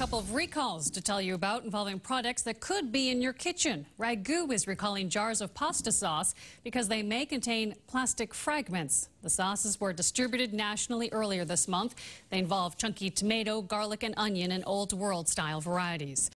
couple of recalls to tell you about involving products that could be in your kitchen. Ragú is recalling jars of pasta sauce because they may contain plastic fragments. The sauces were distributed nationally earlier this month. They involve chunky tomato, garlic, and onion in old world style varieties.